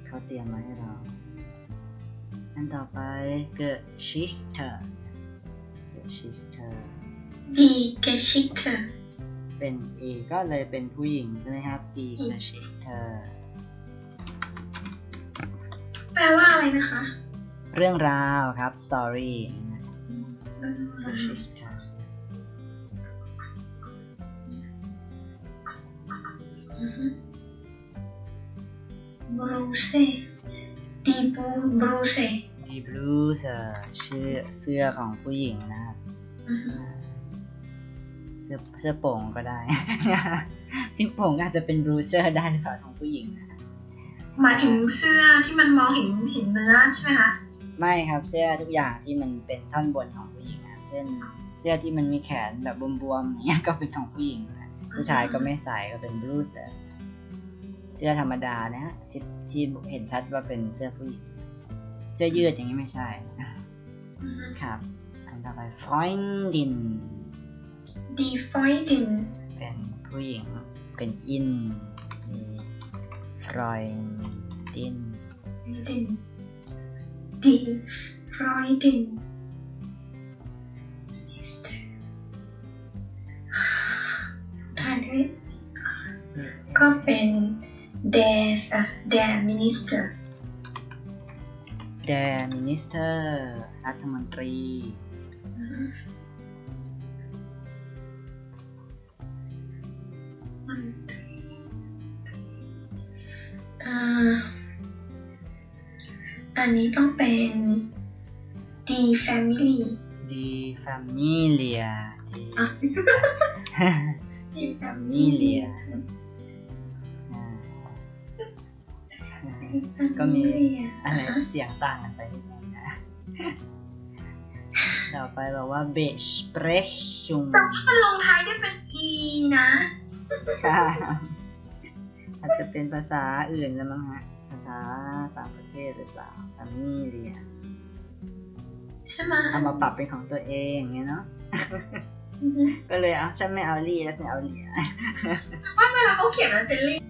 เขาเตรียมมาให้เราอันต่อไปGeschichte Die Geschichte เป็นก็เลยเป็นผู้หญิงใช่ไหมครับ Die Geschichte แปลว่าอะไรนะคะเรื่องราวครับ story Geschichte Bluse Die Bluse Die Bluse ชื่อเสื้อของผู้หญิงนะครับเสื้อโป่งก็ได้ ที่โป่งอาจจะเป็นบลูเซอร์ได้หรือเปล่าของผู้หญิงนะหมายถึงเสื้อที่มันมองเห็นเนื้อใช่ไหมคะไม่ครับเสื้อทุกอย่างที่มันเป็นท่อนบนของผู้หญิงนะเช่นเสื้อที่มันมีแขนแบบบวมๆอย่างเงี้ยก็เป็นของผู้หญิงนะผู้ชายก็ไม่ใส่ก็เป็นบลูเซอร์เสื้อธรรมดานะฮะที่เห็นชัดว่าเป็นเสื้อผู้หญิงเสื้อยืดอย่างนี้ไม่ใช่ครับอันต่อไป Freundin Die Freundin เป็นผู้หญิงเป็นอินมี Freundin Die Freundin ist ถ่ายด้วยก็เป็น der Minister Der Minister รัฐมนตรีอันนี้ต้องเป็น Die Family Die Familie Die Familie ก็มีอะไรเสียงต่างกันไปนิดนึงนะต่อไปบอกว่า Besprechung แต่ถ้ามันลงท้ายด้วยเป็น e นะค่ะอาจจะเป็นภาษาอื่นแล้วมั้งฮะภาษาต่างประเทศหรือเปล่า Familie ใช่ไหมเอามาปรับเป็นของตัวเองอย่างเงี้ยเนาะก็เลยฉันไม่เอาลี่แล้วฉันเอาเลียว่าเวลาเขาเขียนมันเป็นลี่